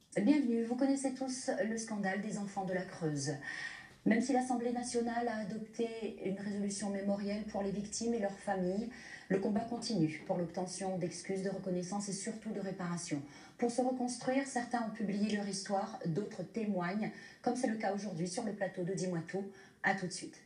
Bienvenue, vous connaissez tous le scandale des enfants de la Creuse. Même si l'Assemblée nationale a adopté une résolution mémorielle pour les victimes et leurs familles, le combat continue pour l'obtention d'excuses, de reconnaissance et surtout de réparation. Pour se reconstruire, certains ont publié leur histoire, d'autres témoignent, comme c'est le cas aujourd'hui sur le plateau de Dis-moi tout. A tout de suite.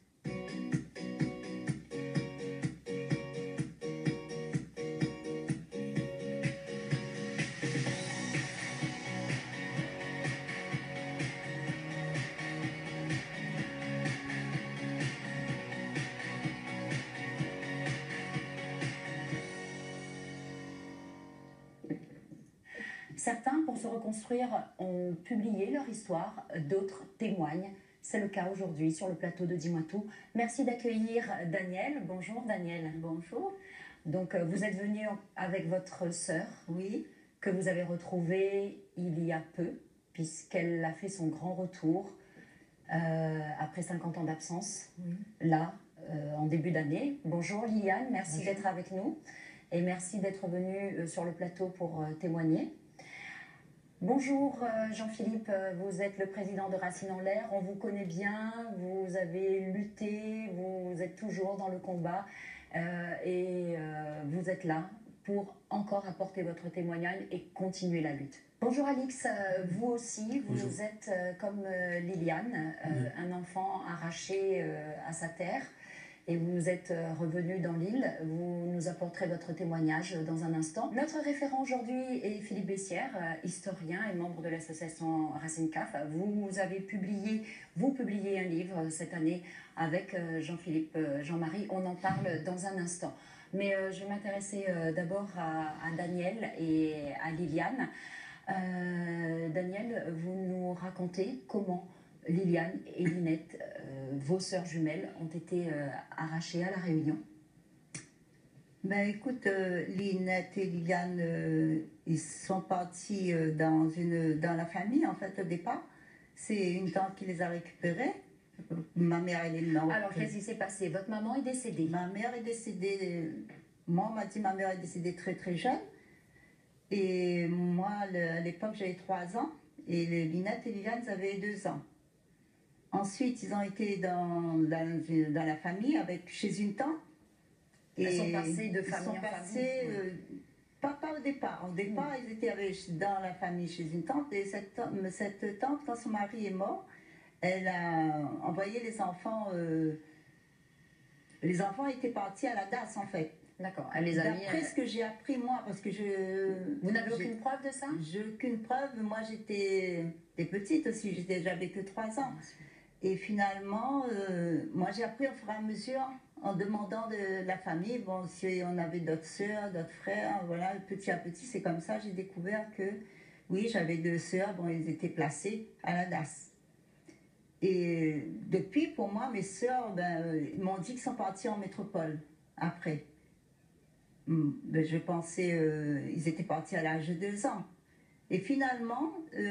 Certains, pour se reconstruire, ont publié leur histoire, d'autres témoignent. C'est le cas aujourd'hui sur le plateau de Dis-moi tout. Merci d'accueillir Danielle. Bonjour Danielle. Bonjour. Donc vous êtes venue avec votre sœur, Oui. que vous avez retrouvée il y a peu, puisqu'elle a fait son grand retour après 50 ans d'absence, là, en début d'année. Bonjour Liliane, merci d'être avec nous et merci d'être venue sur le plateau pour témoigner. Bonjour Jean-Philippe, vous êtes le président de Racine en l'air, on vous connaît bien, vous avez lutté, vous êtes toujours dans le combat et vous êtes là pour encore apporter votre témoignage et continuer la lutte. Bonjour Alix, vous aussi, vous êtes comme Liliane, un enfant arraché à sa terre. Et vous êtes revenu dans l'île, vous nous apporterez votre témoignage dans un instant. Notre référent aujourd'hui est Philippe Bessières, historien et membre de l'association Racine CAF. Vous publiez un livre cette année avec Jean-Philippe, Jean-Marie, on en parle dans un instant. Mais je vais m'intéresser d'abord à Danielle et à Liliane. Danielle, vous nous racontez comment Liliane et Linette, vos sœurs jumelles, ont été arrachées à La Réunion. Ben écoute, Linette et Liliane, ils sont partis dans la famille, en fait, au départ. C'est une tante qui les a récupérés. Ma mère, elle est morte. Alors, qu'est-ce qui s'est passé? Votre maman est décédée? Ma mère est décédée, moi, on m'a dit ma mère est décédée très très jeune. Et moi, à l'époque, j'avais 3 ans. Et Linette et Liliane, ils avaient 2 ans. Ensuite, ils ont été dans la famille, chez une tante. Et ils sont passés de famille en famille. Pas au départ. Au départ, ils étaient dans la famille chez une tante. Et cette tante, quand son mari est mort, elle a envoyé les enfants. Les enfants étaient partis à la DAS, en fait. D'accord. Elle les a mis. D'après ce que j'ai appris, moi, parce que Vous n'avez aucune preuve de ça? J'ai aucune preuve. Moi, j'étais petite aussi. J'avais que 3 ans. Et finalement, moi j'ai appris au fur et à mesure, en demandant de la famille, bon, si on avait d'autres sœurs, d'autres frères, voilà, petit à petit, c'est comme ça, j'ai découvert que, oui, j'avais 2 sœurs, bon, elles étaient placées à la DAS. Et depuis, pour moi, mes sœurs, ils m'ont dit qu'ils sont partis en métropole, après. Ben, je pensais, ils étaient partis à l'âge de 2 ans. Et finalement,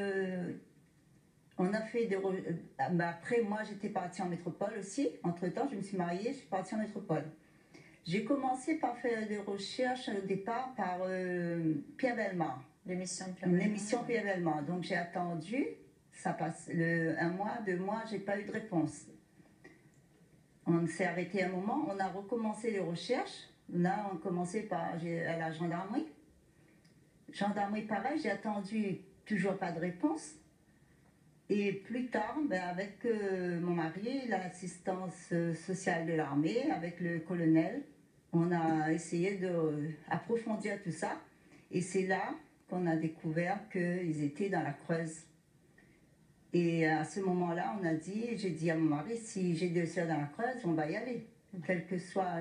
on a fait après, moi, j'étais partie en métropole aussi. Entre-temps, je me suis mariée, je suis partie en métropole. J'ai commencé par faire des recherches au départ par Pierre Bellemare. L'émission de Pierre Bellemare. L'émission Pierre Bellemare. Donc, j'ai attendu, ça passe 1 mois, 2 mois, j'ai pas eu de réponse. On s'est arrêté un moment, on a recommencé les recherches. Là, on commençait à la gendarmerie. Gendarmerie, pareil, j'ai attendu, toujours pas de réponse. Et plus tard, avec mon mari, l'assistance sociale de l'armée, avec le colonel, on a essayé d'approfondir tout ça. Et c'est là qu'on a découvert qu'ils étaient dans la Creuse. Et à ce moment-là, j'ai dit à mon mari, si j'ai 2 sœurs dans la Creuse, on va y aller. Quel que soit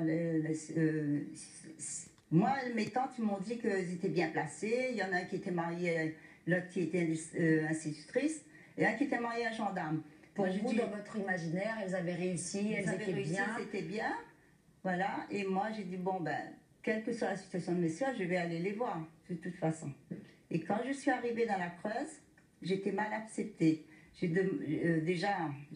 moi, mes tantes m'ont dit qu'ils étaient bien placés. Il y en a un qui était marié, l'autre qui était institutrice. Et un qui était marié à un gendarme. Pour vous, dans votre imaginaire, elles avaient réussi, elles étaient bien. C'était bien. Voilà. Et moi, j'ai dit, bon, quelle que soit la situation de mes soeurs, je vais aller les voir, de toute façon. Et quand je suis arrivée dans la Creuse, j'étais mal acceptée. Déjà,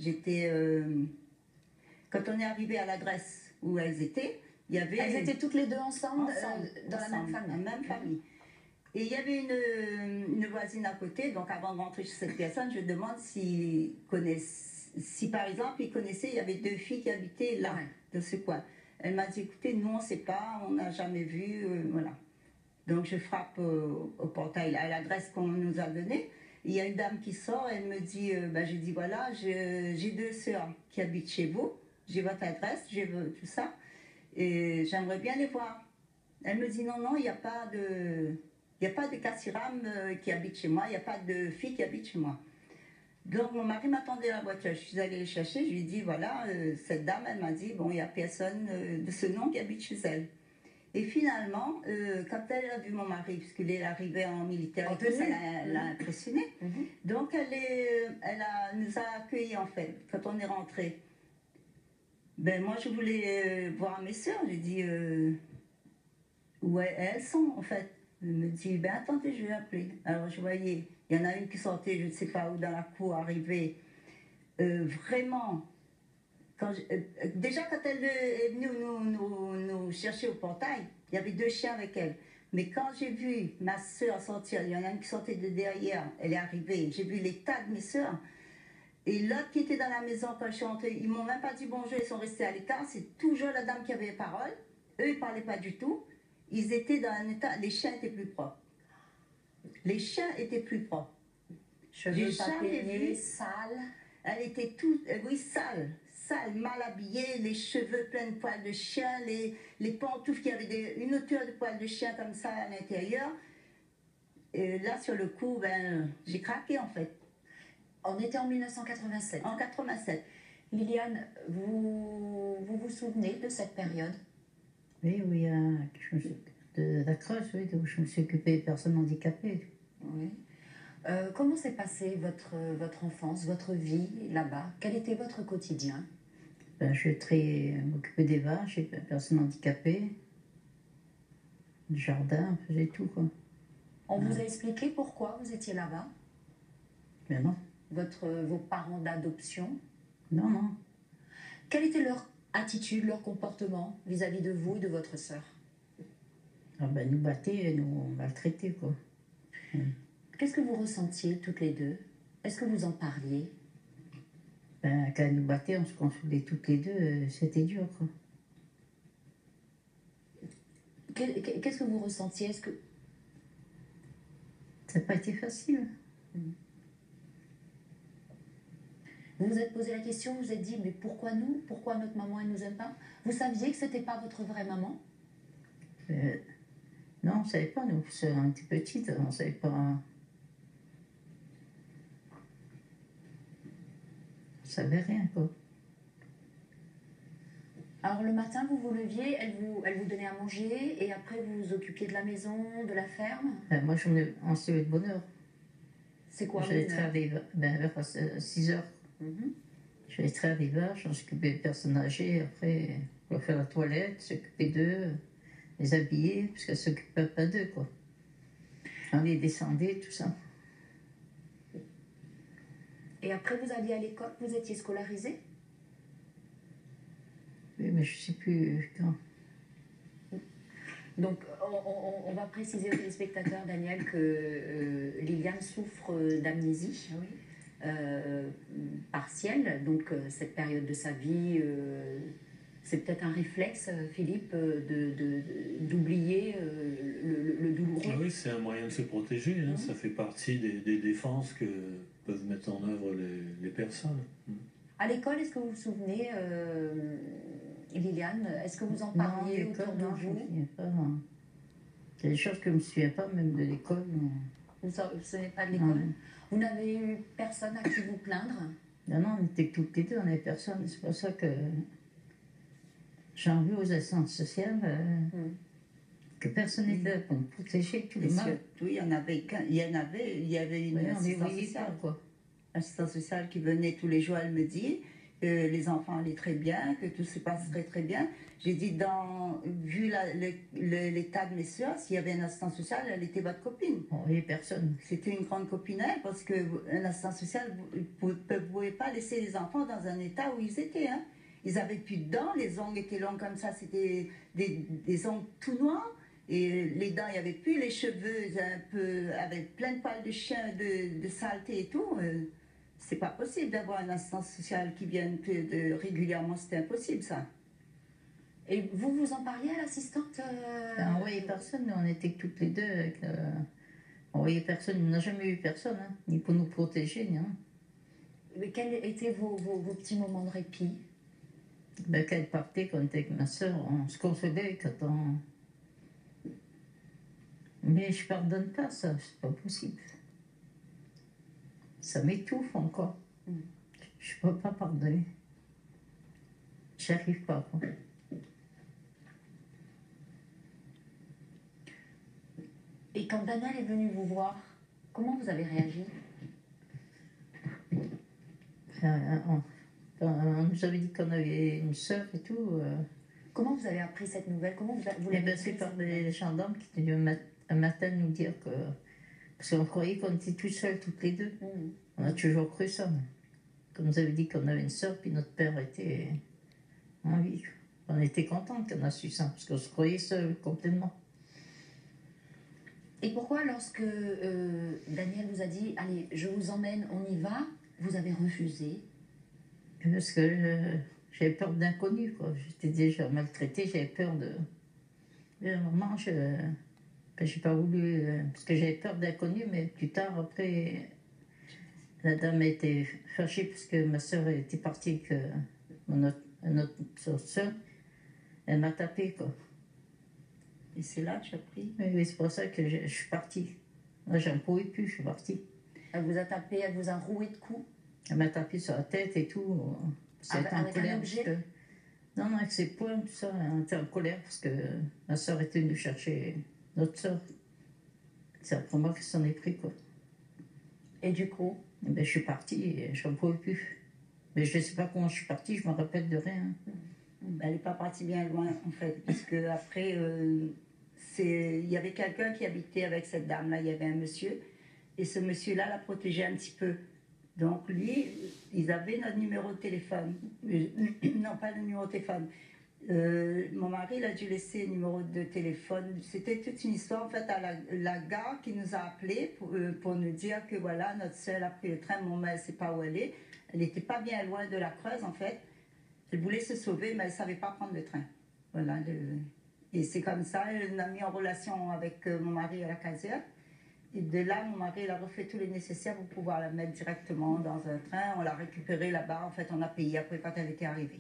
quand on est arrivé à l'adresse où elles étaient, il y avait... Elles étaient toutes les deux ensemble dans la même famille. La même famille. Et il y avait une voisine à côté, donc avant de rentrer chez cette personne, je demande si par exemple il connaissait, il y avait 2 filles qui habitaient là, de ce coin. Elle m'a dit, écoutez, nous on ne sait pas, on n'a jamais vu, voilà. Donc je frappe au portail à l'adresse qu'on nous a donnée. Il y a une dame qui sort, elle me dit, j'ai dit voilà, j'ai 2 sœurs qui habitent chez vous, j'ai votre adresse, j'ai tout ça, et j'aimerais bien les voir. Elle me dit non, il n'y a pas de Kassiram qui habite chez moi, il n'y a pas de fille qui habite chez moi. Donc mon mari m'attendait à la voiture, je suis allée les chercher, je lui ai dit voilà, cette dame, elle m'a dit bon, il n'y a personne de ce nom qui habite chez elle. Et finalement, quand elle a vu mon mari, puisqu'il est arrivé en militaire, et tout, ça l'a impressionné. Donc elle nous a accueillis en fait, quand on est rentré. Ben moi je voulais voir mes soeurs, j'ai dit où elles sont en fait. Elle me dit ben attendez, je vais appeler. Alors je voyais, il y en a une qui sortait, je ne sais pas où, dans la cour, arrivée. Vraiment. Déjà, quand elle est venue nous chercher au portail, il y avait 2 chiens avec elle. Mais quand j'ai vu ma soeur sortir, il y en a une qui sortait de derrière, elle est arrivée, j'ai vu l'état de mes soeurs. Et l'autre qui était dans la maison quand je suis rentrée, ils m'ont même pas dit bonjour, ils sont restés à l'écart. C'est toujours la dame qui avait la parole. Eux, ils ne parlaient pas du tout. Ils étaient dans un état, les chiens étaient plus propres. Les chiens étaient plus propres. Cheveux papillés, sales. Elle était oui, sale, mal habillée, les cheveux pleins de poils de chien, les pantoufles qui avaient une hauteur de poils de chien comme ça à l'intérieur. Et là, sur le coup, j'ai craqué en fait. On était en 1987. En 87. Liliane, vous souvenez de cette période? Oui, de la crèche, oui, où je me suis occupée des personnes handicapées. Oui. Comment s'est passée votre enfance, votre vie là-bas? Quel était votre quotidien? Je m'occupais des vaches, des personnes handicapées, du jardin, on faisait tout, quoi. On vous a expliqué pourquoi vous étiez là-bas? Mais non. Vos parents d'adoption? Non. Quelle était leur attitude, leur comportement vis-à-vis de vous et de votre sœur? Nous battaient, nous maltraitaient, quoi. Qu'est-ce que vous ressentiez toutes les deux? Est-ce que vous en parliez? Quand elles nous battaient, on se consolait toutes les deux, c'était dur, quoi. Qu'est-ce que vous ressentiez? Est-ce que... Ça n'a pas été facile. Vous vous êtes posé la question, vous vous êtes dit, mais pourquoi nous? Pourquoi notre maman, elle ne nous aime pas? Vous saviez que ce n'était pas votre vraie maman? Non, on ne savait pas, nous. On était petites, on ne savait pas. On ne savait rien, quoi. Alors le matin, vous vous leviez, elle vous donnait à manger, et après vous vous occupiez de la maison, de la ferme? Moi, on se levait de bonne heure. C'est quoi? J'allais traire vers 6 heures. J'allais traire des vaches, on s'occupait des personnes âgées, après, on faire la toilette, s'occuper d'eux, les habiller, parce qu'elles ne s'occupaient pas d'eux, quoi. On les descendait, tout ça. Et après, vous alliez à l'école, vous étiez scolarisé? Oui, mais je ne sais plus quand. Donc, on va préciser aux téléspectateurs, Daniel, que Liliane souffre d'amnésie partielle. Donc, cette période de sa vie, c'est peut-être un réflexe, Philippe, d'oublier le douloureux. Ah oui, c'est un moyen de se protéger. Hein. Ça fait partie des défenses que peuvent mettre en œuvre les personnes. À l'école, est-ce que vous vous souvenez, Liliane, est-ce que vous en parliez autour de vous? Je ne me souviens pas. Il y a des choses que je ne me souviens pas, même de l'école. Vous ne souvenez pas de l'école? Vous n'avez eu personne à qui vous plaindre? Non, on était toutes les deux, on n'avait personne. C'est pour ça que j'en veux aux assistantes sociales que personne n'était là pour me protéger tout le monde. Oui, il y avait une assistante sociale, quoi. Assistante sociale qui venait tous les jours, elle me dit que les enfants allaient très bien, que tout se passerait très bien. J'ai dit, vu l'état de mes soeurs, s'il y avait un assistant social, elle était votre copine. Il n'y avait personne. C'était une grande copinette parce qu'un assistant social ne pouvait pas laisser les enfants dans un état où ils étaient. Hein. Ils n'avaient plus de dents, les ongles étaient longs comme ça, c'était des ongles tout noirs. Et les dents, il n'y avait plus, les cheveux un peu, avec plein de poils de chien, de saleté et tout. C'est pas possible d'avoir une assistance sociale qui vienne régulièrement, c'était impossible ça. Et vous en parliez à l'assistante On voyait personne, on était que toutes les deux. On voyait personne, on n'a jamais eu personne, hein, ni pour nous protéger, ni rien. Mais quels étaient vos petits moments de répit? Ben, quand elle partait, quand on était avec ma soeur, on se consolait quand on... Mais je pardonne pas ça, c'est pas possible. Ça m'étouffe encore. Je peux pas pardonner. J'y arrive pas, quoi. Et quand Daniel est venu vous voir, comment vous avez réagi? On nous avait dit qu'on avait une sœur et tout. Comment vous avez appris cette nouvelle? Comment vous Eh l'avez ben, c'est appris, par cette des nouvelle? gendarmes qui étaient venus un matin nous dire que... Parce qu'on croyait qu'on était tous seuls, toutes les deux. On a toujours cru ça. Qu'on nous avait dit qu'on avait une sœur, puis notre père était en vie. On était contents qu'on a su ça, parce qu'on se croyait seuls complètement. Et pourquoi, lorsque Daniel vous a dit « Allez, je vous emmène, on y va », vous avez refusé? Parce que j'avais peur de l'inconnu, quoi. J'étais déjà maltraitée, j'avais peur de... Et à un moment, j'ai pas voulu... parce que j'avais peur de l'inconnu, mais plus tard, après, la dame était fâchée parce que ma soeur était partie avec notre soeur. Elle m'a tapé, quoi. Et c'est là que tu as pris? Oui, c'est pour ça que je suis partie. Moi, j'en pouvais plus, je suis partie. Elle vous a tapé, elle vous a roué de coups? Elle m'a tapé sur la tête et tout. Avec en un colère objet? parce que... Non, avec ses poings, tout ça. Elle était en colère parce que ma soeur était venue chercher notre soeur. C'est après moi qui s'en est pris, quoi. Et du coup? Et ben, je suis partie et j'en pouvais plus. Mais je ne sais pas comment je suis partie, je me rappelle de rien. Elle n'est pas partie bien loin, en fait, puisque après, il y avait quelqu'un qui habitait avec cette dame-là, il y avait un monsieur, et ce monsieur-là la protégeait un petit peu. Donc lui, ils avaient notre numéro de téléphone. Non, pas le numéro de téléphone. Mon mari, il a dû laisser le numéro de téléphone. C'était toute une histoire, en fait, à la gare qui nous a appelés pour nous dire que voilà, notre soeur a pris le train, mon mère ne sait pas où elle est. Elle n'était pas bien loin de la Creuse, en fait. Elle voulait se sauver, mais elle ne savait pas prendre le train. Voilà. Et c'est comme ça, elle m'a mis en relation avec mon mari à la caserne. Et de là, mon mari il a refait tous les nécessaires pour pouvoir la mettre directement dans un train. On l'a récupérée là-bas. En fait, on a payé après quand elle était arrivée.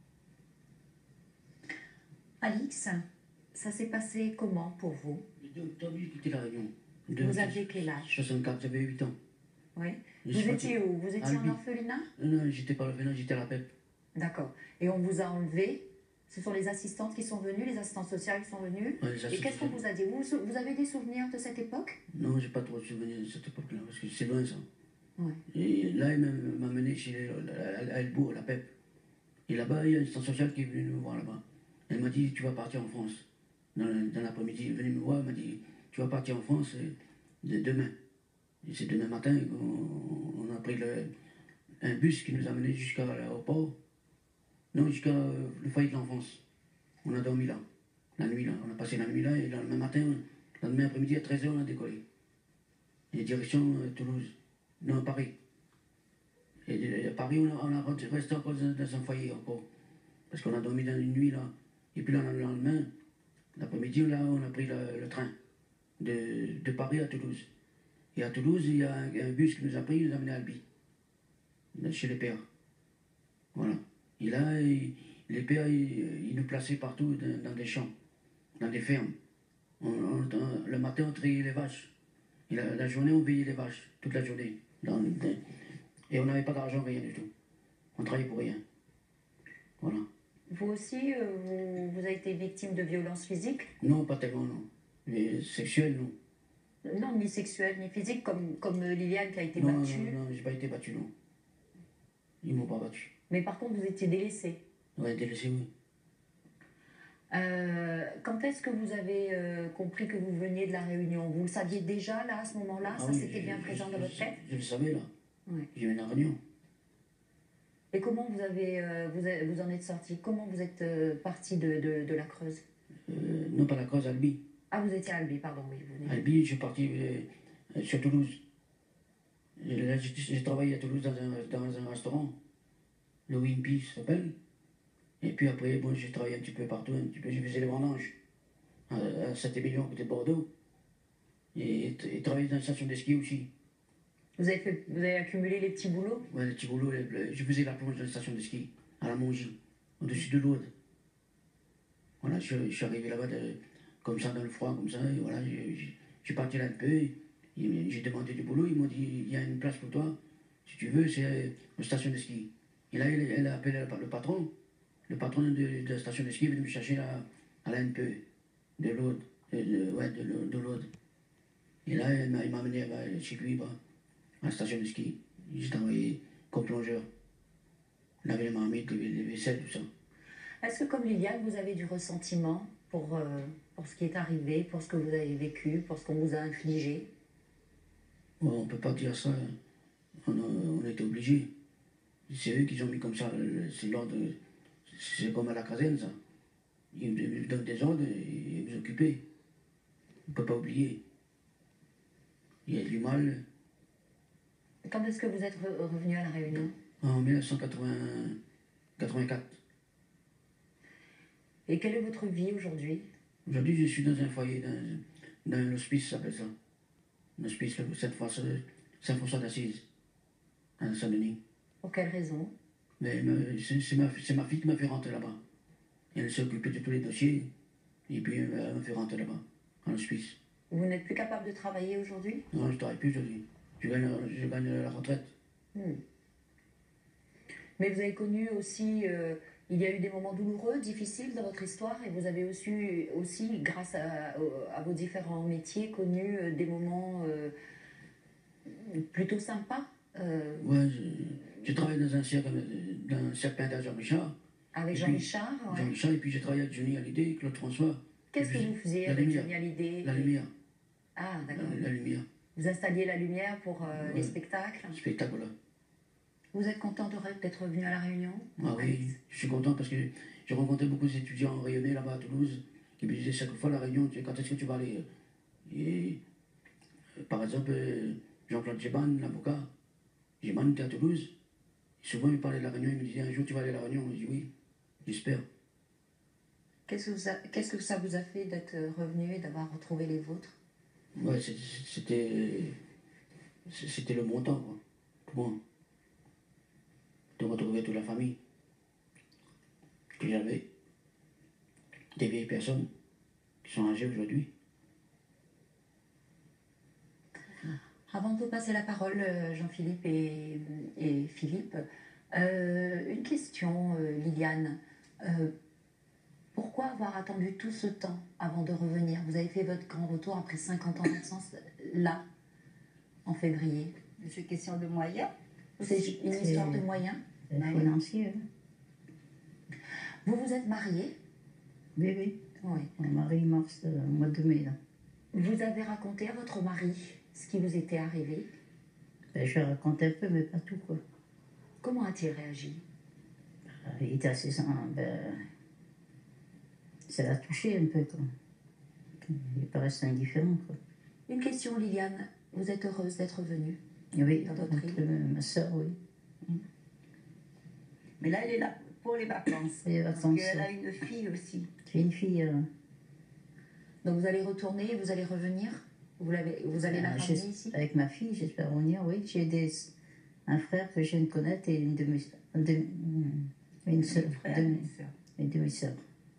Alix, ça s'est passé comment pour vous? Le 2 octobre, j'ai quitté la Réunion. Vous aviez quel âge? 64, j'avais 8 ans. Oui. Je Vous suis étiez où? Vous étiez en Albi. orphelinat? Non, j'étais pas à l'orphelinat, j'étais à la PEP. D'accord. Et on vous a enlevé? Ce sont les assistantes qui sont venues, les assistantes sociales qui sont venues? Ouais, les Et qu'est-ce qu'on vous a dit? Vous avez des souvenirs de cette époque? Non, j'ai pas trop de souvenirs de cette époque-là, parce que c'est loin ça. Ouais. Et là, il m'a mené chez à Elbourg, la PEP. Et là-bas, il y a une assistante sociale qui est venue me voir là-bas. Elle m'a dit, tu vas partir en France. Dans l'après-midi, elle est venue me voir, elle m'a dit, tu vas partir en France demain. Et c'est demain matin qu'on a pris un bus qui nous a menés jusqu'à l'aéroport. Non, jusqu'à le foyer de l'enfance. On a dormi là, la nuit là. On a passé la nuit là et le lendemain matin, le lendemain après-midi à 13h, on a décollé. Et direction Toulouse. Non, Paris. Et à Paris, on a resté encore dans un foyer encore. Parce qu'on a dormi dans une nuit là. Et puis là, le lendemain, l'après-midi, là, on a pris le train de Paris à Toulouse. Et à Toulouse, il y a un bus qui nous a pris, il nous a amené à Albi, chez les pères. Voilà. Et là, les pères, ils nous plaçaient partout dans des champs, dans des fermes. Le matin, on triait les vaches. Et la journée, on veillait les vaches, toute la journée. Et on n'avait pas d'argent, rien du tout. On travaillait pour rien. Voilà. Vous aussi, vous avez été victime de violences physiques? Non, pas tellement, non. Mais sexuelles, non. Non, ni sexuelles, ni physiques, comme Liliane qui a été Non, battue. non, j'ai pas été battu, non. Ils m'ont pas battu. Mais par contre, vous étiez délaissée. Ouais, délaissé, oui. Quand est-ce que vous avez compris que vous veniez de la Réunion? Vous le saviez déjà, là, à ce moment-là? Ah Ça, oui, c'était bien présent dans votre tête? Je le savais, là. Ouais. Je viens de la Réunion. Et comment vous en êtes sorti? Comment vous êtes parti de la Creuse? Non, pas la Creuse, Albi. Ah, vous étiez à Albi, pardon, oui. Vous venez. Albi, je suis parti sur Toulouse. Et là, j'ai travaillé à Toulouse dans un restaurant, le Wimpy, ça s'appelle. Et puis après, bon, j'ai travaillé un petit peu partout, un petit peu, j'ai fait les vendanges à Saint-Émilion, côté de Bordeaux. Et travaillé dans une station de ski aussi. Vous avez accumulé les petits boulots? Ouais, les petits boulots, je faisais la plonge dans une station de ski, à la Mongie, au-dessus de l'Aude. Voilà, je suis arrivé là-bas comme ça, dans le froid, comme ça, et voilà, j'ai parti là un peu, j'ai demandé du boulot, ils m'ont dit, il y a une place pour toi, si tu veux, c'est une station de ski. Et là, elle a appelé le patron de la station de ski est venu me chercher à la NPE, de l'Aude, de l'Aude. Et là, il m'a amené chez lui, à la station de ski. J'ai travaillé comme plongeur, laver les marmites, les vaisselles, tout ça. Est-ce que, comme Liliane, vous avez du ressentiment pour ce qui est arrivé, pour ce que vous avez vécu, pour ce qu'on vous a infligé? Bon, on ne peut pas dire ça, on était obligés. C'est eux qui ont mis comme ça, c'est l'ordre, c'est comme à la caserne, ça. Ils vous donnent des ordres et vous occupez. On ne peut pas oublier. Il y a du mal. Quand est-ce que vous êtes revenu à La Réunion? En 1984. Et quelle est votre vie aujourd'hui? Aujourd'hui, je suis dans un foyer, dans un hospice, ça s'appelle ça. Un hospice, cette fois, Saint-François d'Assise, à Saint-Denis. Pour quelle raison? Mais c'est ma fille qui m'a fait rentrer là-bas. Elle s'est occupée de tous les dossiers, et puis elle m'a fait rentrer là-bas, en hospice. Vous n'êtes plus capable de travailler aujourd'hui? Non, je ne travaille plus aujourd'hui. Je gagne la retraite. Mais vous avez connu aussi, il y a eu des moments douloureux, difficiles dans votre histoire, et vous avez aussi grâce à vos différents métiers, connu des moments plutôt sympas. Ouais, j'ai travaillé dans un cercle peint Jean Richard. Avec Jean Richard, ouais. Jean Richard, et puis j'ai travaillé avec Johnny Hallyday, Claude François. Qu'est-ce que vous faisiez avec Johnny Hallyday? La lumière. Ah, d'accord. La lumière. Vous installiez la lumière pour les spectacles? Spectacle, là. Vous êtes content d'être revenu à La Réunion? Ah oui, je suis content parce que j'ai rencontré beaucoup d'étudiants rayonnés là-bas à Toulouse qui me disaient chaque fois La Réunion, quand est-ce que tu vas aller? Et par exemple, Jean-Claude Géban, l'avocat, Géban était à Toulouse. Souvent il me parlait de La Réunion, il me disait un jour tu vas aller à La Réunion. Je dis oui, j'espère. Qu'est-ce que ça vous a fait d'être revenu et d'avoir retrouvé les vôtres? Ouais, c'était le bon temps, quoi, pour moi. De retrouver toute la famille que j'avais, des vieilles personnes qui sont âgées aujourd'hui. Avant de vous passer la parole, Jean-Philippe et Philippe, une question, Liliane. Pourquoi avoir attendu tout ce temps avant de revenir? Vous avez fait votre grand retour après 50 ans d'absence, là, en février. C'est question de moyens. C'est une histoire de moyens financier. Vous vous êtes mariés? Oui, oui. Oui. Mon mari mars au mois de mai. Là. Vous avez raconté à votre mari ce qui vous était arrivé? Ben, je raconte un peu, mais pas tout, quoi. Comment a-t-il réagi? Il était assez... ça l'a touché un peu, quoi. Il n'est pas resté indifférent, quoi. Une question, Liliane. Vous êtes heureuse d'être venue? Oui, dans votre île? Ma soeur, oui. Mais là, elle est là pour les vacances. Les vacances. Parce qu'elle a une fille aussi. J'ai une fille... Donc vous allez retourner, vous allez revenir? Vous allez la ramener ici? Avec ma fille, j'espère revenir, oui. J'ai un frère que je viens de connaître et une demi-sœur.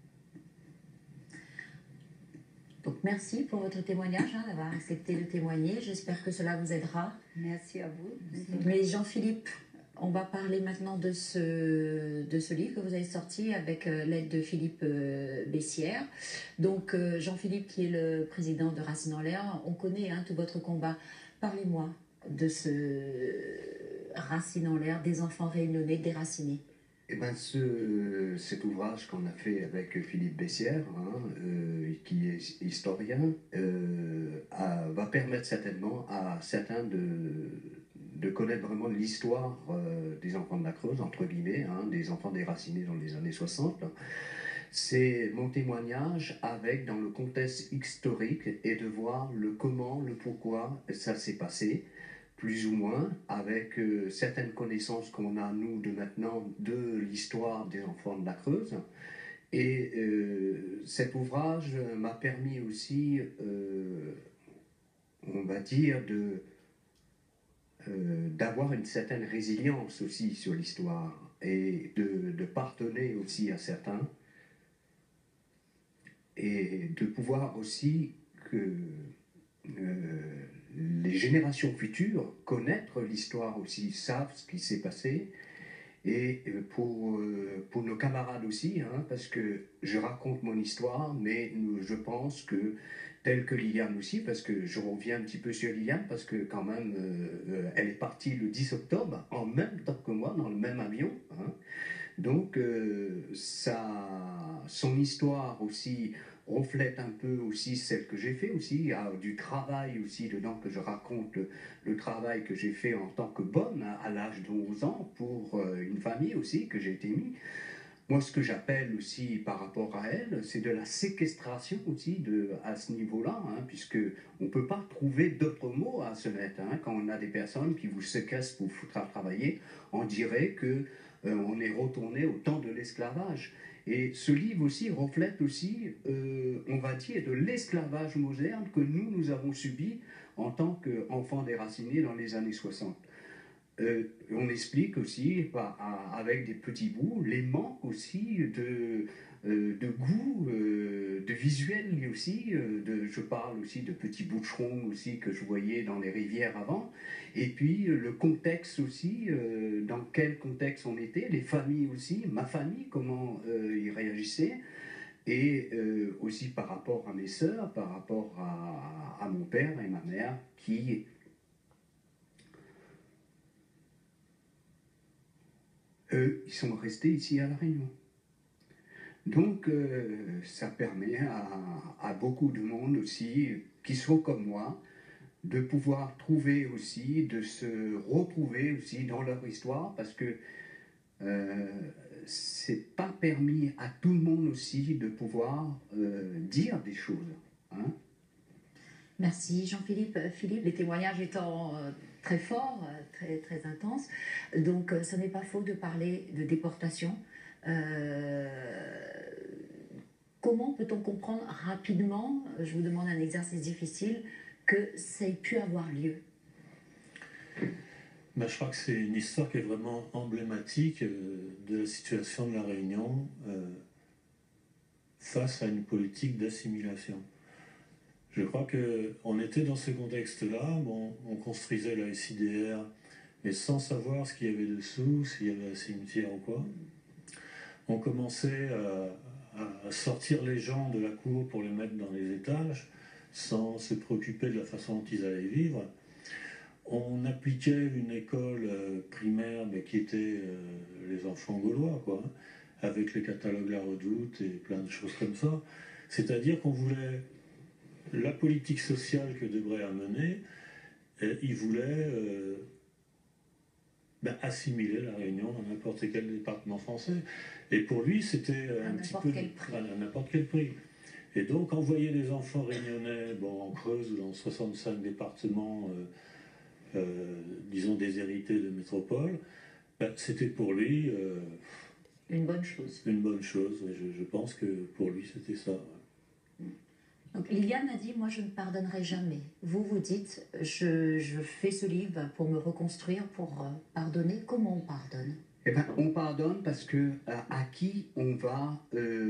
Donc merci pour votre témoignage, d'avoir accepté de témoigner. J'espère que cela vous aidera. Merci à vous. Mais Jean-Philippe, on va parler maintenant de ce livre que vous avez sorti avec l'aide de Philippe Bessières. Donc Jean-Philippe, qui est le président de Racines en l'air, on connaît tout votre combat. Parlez-moi de ce Racines en l'air, des enfants réunionnais déracinés. Eh ben, cet ouvrage qu'on a fait avec Philippe Bessières, qui est historien, va permettre certainement à certains de connaître vraiment l'histoire des enfants de la Creuse, entre guillemets, des enfants déracinés dans les années 60. C'est mon témoignage avec, dans le contexte historique, et de voir le comment, le pourquoi ça s'est passé, plus ou moins, avec certaines connaissances qu'on a, nous, de maintenant, de l'histoire des enfants de la Creuse. Et cet ouvrage m'a permis aussi, on va dire, d'avoir une certaine résilience aussi sur l'histoire et de pardonner aussi à certains et de pouvoir aussi que les générations futures connaître l'histoire aussi, savent ce qui s'est passé. Et pour nos camarades aussi, hein, parce que je raconte mon histoire, mais je pense que, tel que Liliane aussi, parce que je reviens un petit peu sur Liliane, parce que quand même, elle est partie le 10 octobre, en même temps que moi, dans le même avion. Hein. Donc, son histoire aussi reflète un peu aussi celle que j'ai fait aussi, il y a du travail aussi dedans que je raconte, le travail que j'ai fait en tant que bonne à l'âge de 11 ans pour une famille aussi que j'ai été mis. Moi, ce que j'appelle aussi par rapport à elle, c'est de la séquestration aussi à ce niveau-là, hein, puisque on ne peut pas trouver d'autres mots à se mettre. Hein, quand on a des personnes qui vous séquestrent pour vous foutre à travailler, on dirait que on est retourné au temps de l'esclavage. Et ce livre aussi reflète aussi, on va dire, de l'esclavage moderne que nous avons subi en tant qu'enfants déracinés dans les années 60. On explique aussi, avec des petits bouts, les manques aussi de goût, de visuel aussi. Je parle aussi de petits boucherons aussi que je voyais dans les rivières avant. Et puis le contexte aussi, dans quel contexte on était, les familles aussi, ma famille, comment ils réagissaient. Et aussi par rapport à mes sœurs, par rapport à mon père et ma mère qui... Eux, ils sont restés ici à La Réunion. Donc, ça permet à beaucoup de monde aussi, qui sont comme moi, de pouvoir trouver aussi, de se retrouver aussi dans leur histoire, parce que c'est pas permis à tout le monde aussi de pouvoir dire des choses. Hein. Merci Jean-Philippe. Philippe, les témoignages étant très forts, très, très intenses, donc ce n'est pas faux de parler de déportation. Comment peut-on comprendre rapidement, je vous demande un exercice difficile, que ça ait pu avoir lieu? Ben, je crois que c'est une histoire qui est vraiment emblématique de la situation de La Réunion face à une politique d'assimilation. Je crois qu'on était dans ce contexte-là, bon, on construisait la SIDR, mais sans savoir ce qu'il y avait dessous, s'il y avait un cimetière ou quoi. On commençait à sortir les gens de la cour pour les mettre dans les étages, sans se préoccuper de la façon dont ils allaient vivre. On appliquait une école primaire, mais qui était les enfants gaulois, quoi, avec les catalogues La Redoute et plein de choses comme ça. C'est-à-dire qu'on voulait... La politique sociale que Debré a menée, il voulait assimiler La Réunion dans n'importe quel département français. Et pour lui, c'était un petit peu à n'importe quel prix. Et donc, envoyer des enfants réunionnais en Creuse ou dans 65 départements, disons, déshérités de métropole, c'était pour lui... une bonne chose. Une bonne chose, je pense que pour lui, c'était ça. Donc Liliane a dit, moi je ne pardonnerai jamais. Vous dites, je fais ce livre pour me reconstruire, pour pardonner. Comment on pardonne? Eh ben, on pardonne parce que à qui on va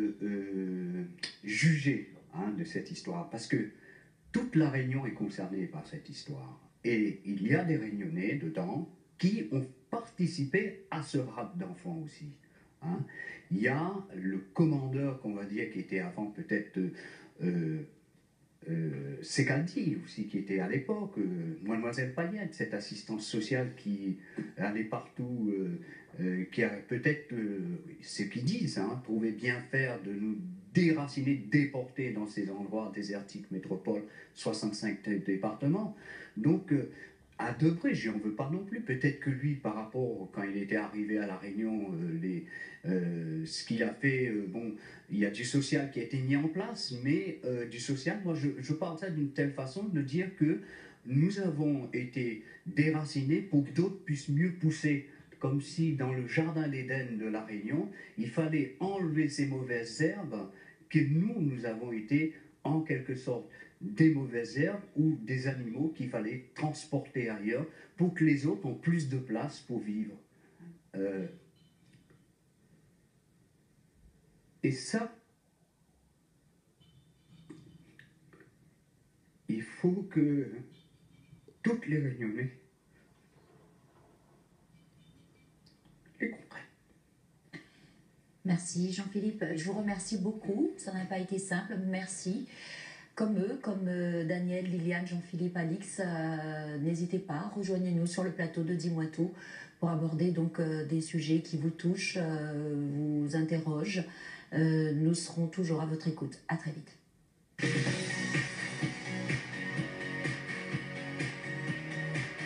juger de cette histoire. Parce que toute la Réunion est concernée par cette histoire. Et il y a des Réunionnais dedans qui ont participé à ce rap d'enfants aussi. Hein. Il y a le commandeur, qu'on va dire, qui était avant peut-être... c'est Caldi aussi qui était à l'époque, Mademoiselle Paillette, cette assistance sociale qui allait partout, qui a peut-être, ce qu'ils disent, trouvait bien faire de nous déraciner, déporter dans ces endroits désertiques, métropoles, 65 départements. Donc à Debré, j'en veux pas non plus. Peut-être que lui, par rapport, quand il était arrivé à La Réunion, ce qu'il a fait, bon, il y a du social qui a été mis en place, mais du social, moi je parle ça d'une telle façon de dire que nous avons été déracinés pour que d'autres puissent mieux pousser. Comme si dans le jardin d'Éden de La Réunion, il fallait enlever ces mauvaises herbes que nous avons été en quelque sorte des mauvaises herbes ou des animaux qu'il fallait transporter ailleurs pour que les autres ont plus de place pour vivre. Et ça, il faut que toutes les Réunionnais les comprennent. Merci Jean-Philippe, je vous remercie beaucoup, ça n'a pas été simple, merci. Comme eux, comme Daniel, Liliane, Jean-Philippe, Alix, n'hésitez pas, rejoignez-nous sur le plateau de Dis-moi tout pour aborder donc des sujets qui vous touchent, vous interrogent. Nous serons toujours à votre écoute. À très vite.